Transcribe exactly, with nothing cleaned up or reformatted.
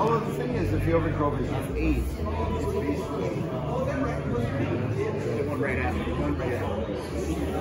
Well, the thing is, if the overgrowth is just eight, it's basically The one right after. One right after.